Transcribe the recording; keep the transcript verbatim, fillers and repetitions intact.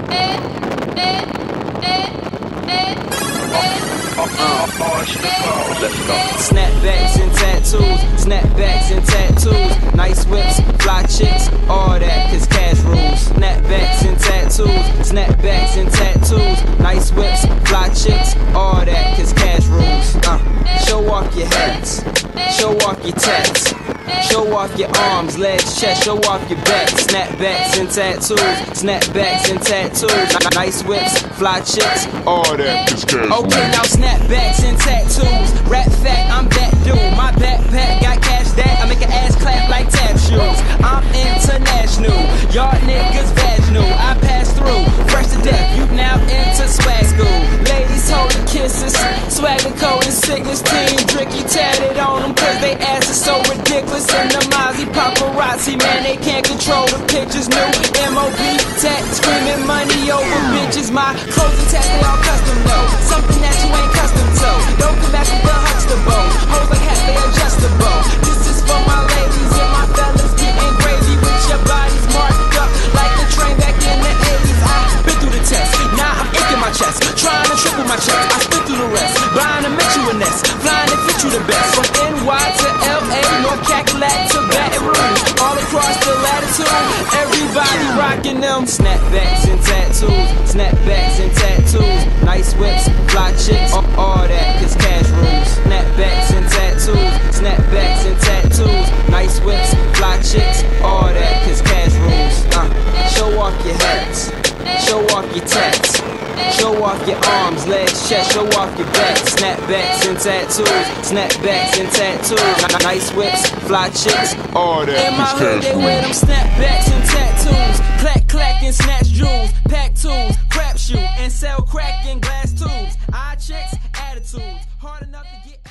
Snapbacks and tattoos, snapbacks and tattoos, nice whips, fly chicks, all that, cause cash rules. Snapbacks and tattoos, snapbacks and tattoos, nice whips, fly chicks, all that, cause cash rules. Uh, show off your hats, show off your tats, show off your arms, legs, chest, show off your back. Snapbacks and tattoos, snapbacks and tattoos, nice whips, fly chicks, all that is cash. Okay, now snapbacks and tattoos. Rap fact, I'm that dude. My backpack got cash that I make an ass clap like tap shoes. I'm international, y'all niggas vaginal. I pass through, fresh to death. You now into swag school. Ladies holding kisses, swagger code and sickness team. Dricky tatted on them cause they ass is so ridiculous. And the Mozzie paparazzi, man, they can't control the pictures. New M O B tat, screaming money over bitches. My clothes and tats, they all custom though. Something that you ain't custom to. Don't come back with the Huxtable. Hoes like hats, they adjustable. This is for my ladies and my fellas getting crazy with your bodies marked up like a train back in the eighties. I've been through the test, now I'm aching my chest, trying to triple my checks. I spit through the rest, buying to make you a nest, flying to fit you the best. From N Y to L A, North Cackalack to Baton Rouge, all across the latitude, everybody rocking them. Snapbacks and tattoos, snapbacks and tattoos, nice whips, fly chicks, all that, cause cash rules. Snapbacks and tattoos, snapbacks and tattoos, nice whips, fly chicks, all that, cause cash rules. Uh, show off your hats, show off your tats, show off your arms, legs, chest, show off your back. Snapbacks and tattoos, snapbacks and tattoos, nice whips, fly chicks, all that in my is hood, cash they wear them snapbacks and tattoos. Clack, clack, and snatch jewels. Pack tools, crap shoot, and sell crack in glass tubes. Eye checks, attitudes. Hard enough to get